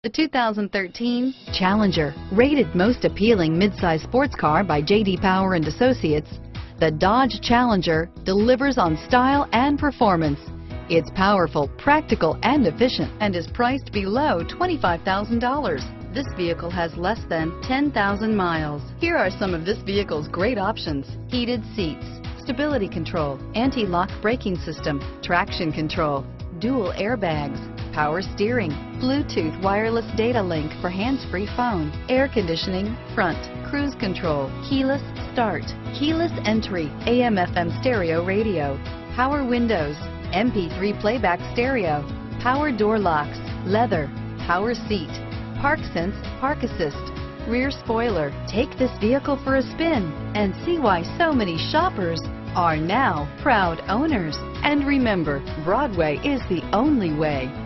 The 2013 Challenger, rated most appealing midsize sports car by J.D. Power and Associates, the Dodge Challenger delivers on style and performance. It's powerful, practical, and efficient, and is priced below $25,000. This vehicle has less than 10,000 miles. Here are some of this vehicle's great options: heated seats, stability control, anti-lock braking system, traction control, dual airbags, power steering, Bluetooth wireless data link for hands-free phone, air conditioning, front, cruise control, keyless start, keyless entry, AM/FM stereo radio, power windows, MP3 playback stereo, power door locks, leather, power seat, Park Sense Park Assist, rear spoiler. Take this vehicle for a spin and see why so many shoppers are now proud owners. And remember, Broadway is the only way.